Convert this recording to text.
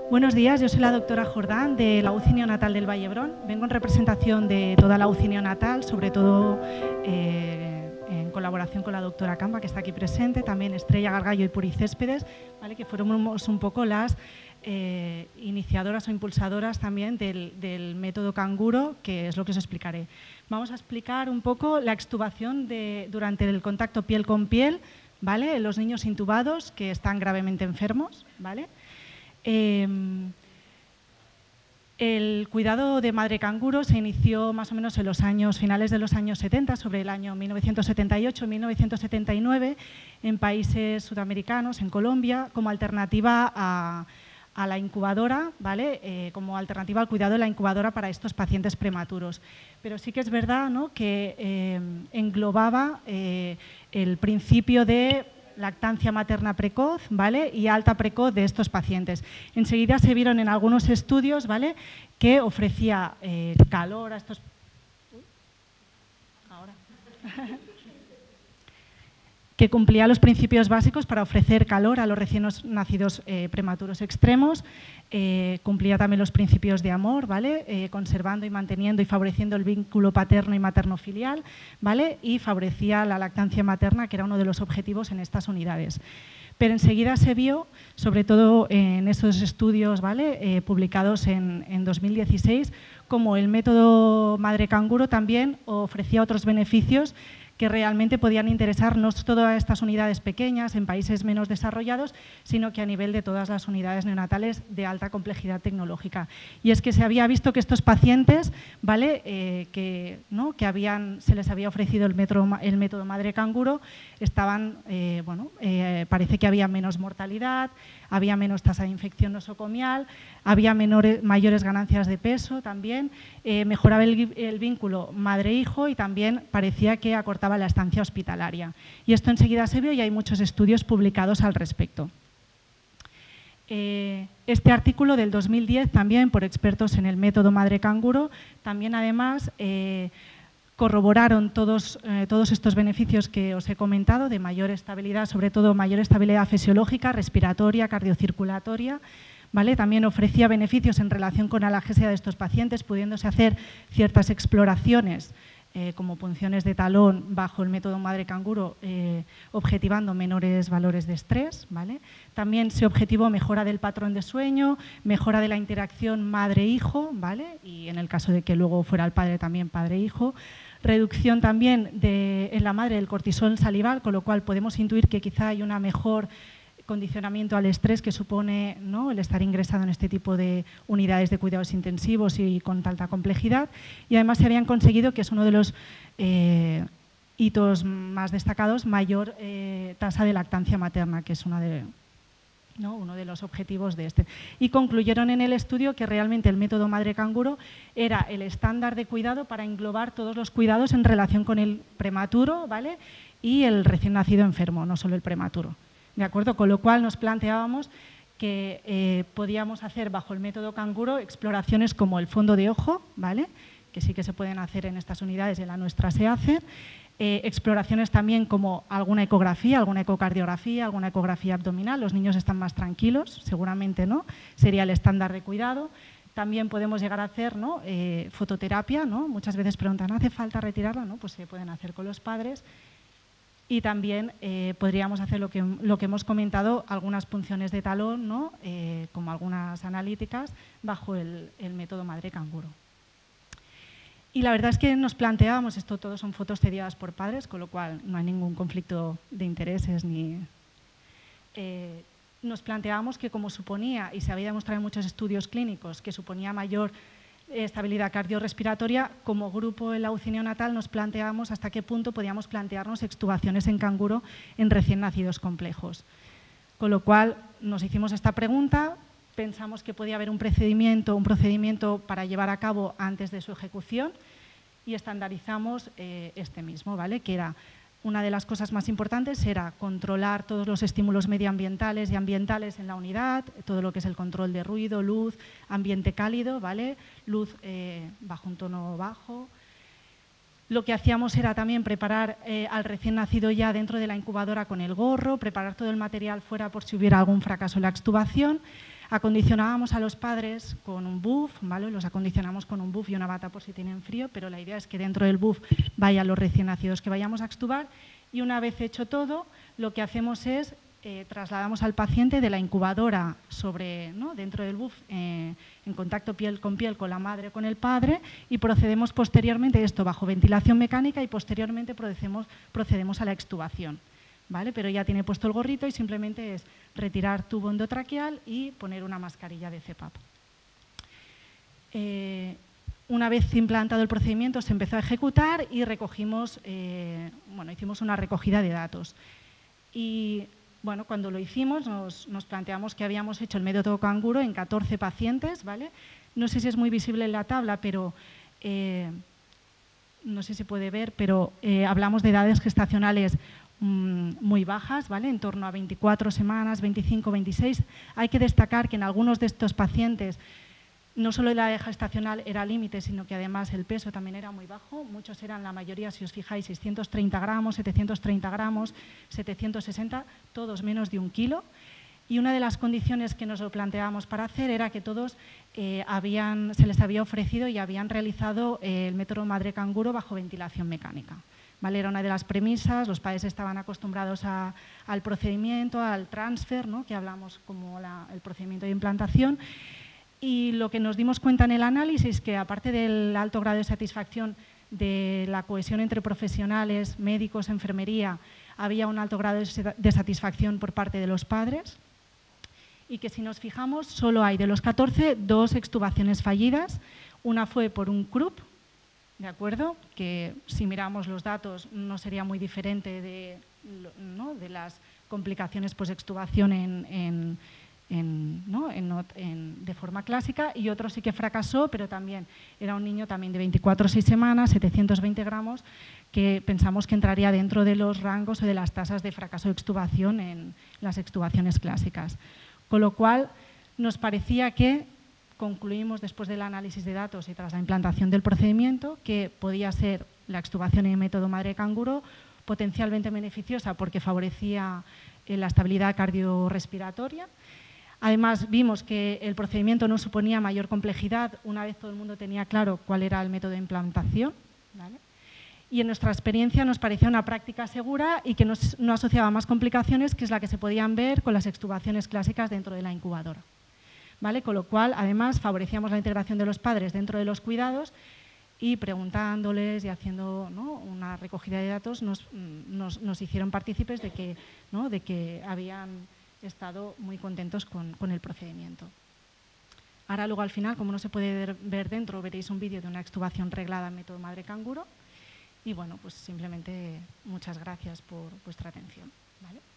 Buenos días, yo soy la doctora Jordán de la UCI neonatal del Vallebrón. Vengo en representación de toda la UCI neonatal, sobre todo en colaboración con la doctora Camba, que está aquí presente, también Estrella Gargallo y Puri Céspedes, ¿vale? Que fueron un poco las iniciadoras o impulsadoras también del método canguro, que es lo que os explicaré. Vamos a explicar un poco la extubación durante el contacto piel con piel, ¿vale? En los niños intubados que están gravemente enfermos, ¿vale? El cuidado de madre canguro se inició más o menos en los finales de los años 70, sobre el año 1978-1979, en países sudamericanos, en Colombia, como alternativa a la incubadora, ¿vale? Como alternativa al cuidado de la incubadora para estos pacientes prematuros. Pero sí que es verdad, ¿no?, que englobaba el principio de lactancia materna precoz, ¿vale?, y alta precoz de estos pacientes. Enseguida se vieron en algunos estudios, ¿vale?, que ofrecía calor a estos... que cumplía los principios básicos para ofrecer calor a los recién nacidos prematuros extremos, cumplía también los principios de amor, ¿vale?, conservando y manteniendo y favoreciendo el vínculo paterno y materno-filial, ¿vale?, y favorecía la lactancia materna, que era uno de los objetivos en estas unidades. Pero enseguida se vio, sobre todo en esos estudios, ¿vale?, publicados en 2016, como el método madre canguro también ofrecía otros beneficios que realmente podían interesar no solo a estas unidades pequeñas en países menos desarrollados, sino que a nivel de todas las unidades neonatales de alta complejidad tecnológica. Y es que se había visto que estos pacientes, ¿vale?, se les había ofrecido el método madre canguro, estaban, parece que había menos mortalidad, había menos tasa de infección nosocomial, había mayores ganancias de peso también, mejoraba el vínculo madre-hijo y también parecía que acortaba la estancia hospitalaria. Y esto enseguida se vio y hay muchos estudios publicados al respecto. Este artículo del 2010, también por expertos en el método madre canguro, también además corroboraron todos estos beneficios que os he comentado, de mayor estabilidad, sobre todo mayor estabilidad fisiológica, respiratoria, cardiocirculatoria, ¿vale? También ofrecía beneficios en relación con la analgesia de estos pacientes, pudiéndose hacer ciertas exploraciones como punciones de talón bajo el método madre canguro, objetivando menores valores de estrés, ¿vale? También se objetivó mejora del patrón de sueño, mejora de la interacción madre-hijo, ¿vale?, y en el caso de que luego fuera el padre también padre-hijo, reducción también en la madre del cortisol salival, con lo cual podemos intuir que quizá hay una mejor condicionamiento al estrés que supone, ¿no?, el estar ingresado en este tipo de unidades de cuidados intensivos y con alta complejidad. Y además se habían conseguido, que es uno de los hitos más destacados, mayor tasa de lactancia materna, que es uno de los objetivos de este. Y concluyeron en el estudio que realmente el método madre canguro era el estándar de cuidado para englobar todos los cuidados en relación con el prematuro, ¿vale?, y el recién nacido enfermo, no solo el prematuro. ¿De acuerdo? Con lo cual nos planteábamos que podíamos hacer bajo el método canguro exploraciones como el fondo de ojo, ¿vale?, que sí que se pueden hacer en estas unidades y en la nuestra se hacen, exploraciones también como alguna ecografía, alguna ecocardiografía, alguna ecografía abdominal, los niños están más tranquilos, seguramente, ¿no?, sería el estándar de cuidado. También podemos llegar a hacer, ¿no?, fototerapia, ¿no?, muchas veces preguntan, ¿hace falta retirarla? ¿No? Pues se pueden hacer con los padres. Y también podríamos hacer lo que hemos comentado, algunas punciones de talón, ¿no?, como algunas analíticas, bajo el método madre canguro. Y la verdad es que nos planteábamos, esto todo son fotos cedidas por padres, con lo cual no hay ningún conflicto de intereses nos planteábamos que, como suponía, y se había demostrado en muchos estudios clínicos, que suponía mayor estabilidad cardiorrespiratoria, como grupo en la UCI neonatal nos planteábamos hasta qué punto podíamos plantearnos extubaciones en canguro en recién nacidos complejos. Con lo cual nos hicimos esta pregunta, pensamos que podía haber un procedimiento para llevar a cabo antes de su ejecución y estandarizamos este mismo, ¿vale?, que era una de las cosas más importantes era controlar todos los estímulos medioambientales y ambientales en la unidad, todo lo que es el control de ruido, luz, ambiente cálido, ¿vale?, luz bajo un tono bajo. Lo que hacíamos era también preparar al recién nacido ya dentro de la incubadora con el gorro, preparar todo el material fuera por si hubiera algún fracaso en la extubación. Acondicionábamos a los padres con un buff, ¿vale? Los acondicionamos con un buff y una bata por si tienen frío, pero la idea es que dentro del buff vayan los recién nacidos que vayamos a extubar, y una vez hecho todo, lo que hacemos es trasladamos al paciente de la incubadora dentro del buff, en contacto piel con la madre o con el padre, y procedemos posteriormente, esto bajo ventilación mecánica, y posteriormente procedemos a la extubación. ¿Vale? Pero ya tiene puesto el gorrito y simplemente es retirar tubo endotraqueal y poner una mascarilla de CPAP. Una vez implantado el procedimiento se empezó a ejecutar y recogimos, hicimos una recogida de datos. Y bueno, cuando lo hicimos nos planteamos que habíamos hecho el método canguro en 14 pacientes, ¿vale? No sé si es muy visible en la tabla, pero no sé si puede ver, pero hablamos de edades gestacionales muy bajas, ¿vale? En torno a 24 semanas, 25, 26. Hay que destacar que en algunos de estos pacientes no solo la edad gestacional era límite, sino que además el peso también era muy bajo. Muchos eran, la mayoría, si os fijáis, 630 gramos, 730 gramos, 760, todos menos de 1 kilo. Y una de las condiciones que nos lo planteábamos para hacer era que todos se les había ofrecido y habían realizado el método madre canguro bajo ventilación mecánica. ¿Vale? Era una de las premisas, los padres estaban acostumbrados al procedimiento, al transfer, ¿no? Que hablamos como el procedimiento de implantación. Y lo que nos dimos cuenta en el análisis es que, aparte del alto grado de satisfacción de la cohesión entre profesionales, médicos, enfermería, había un alto grado de satisfacción por parte de los padres, y que si nos fijamos solo hay de los 14 2 extubaciones fallidas. Una fue por un CRUP, ¿de acuerdo? Que si miramos los datos no sería muy diferente de las complicaciones post-extubación de forma clásica, y otro sí que fracasó, pero también era un niño también de 24 o 6 semanas, 720 gramos, que pensamos que entraría dentro de los rangos o de las tasas de fracaso de extubación en las extubaciones clásicas. Con lo cual nos parecía que concluimos después del análisis de datos y tras la implantación del procedimiento que podía ser la extubación en método madre canguro potencialmente beneficiosa porque favorecía la estabilidad cardiorrespiratoria. Además, vimos que el procedimiento no suponía mayor complejidad una vez todo el mundo tenía claro cuál era el método de implantación, ¿vale? Y en nuestra experiencia nos parecía una práctica segura y que no asociaba más complicaciones, que es la que se podían ver con las extubaciones clásicas dentro de la incubadora. ¿Vale? Con lo cual, además, favorecíamos la integración de los padres dentro de los cuidados y preguntándoles y haciendo, ¿no?, una recogida de datos nos hicieron partícipes de que habían estado muy contentos con el procedimiento. Ahora luego al final, como no se puede ver dentro, veréis un vídeo de una extubación reglada en método madre canguro. Y bueno, pues simplemente muchas gracias por vuestra atención, ¿vale?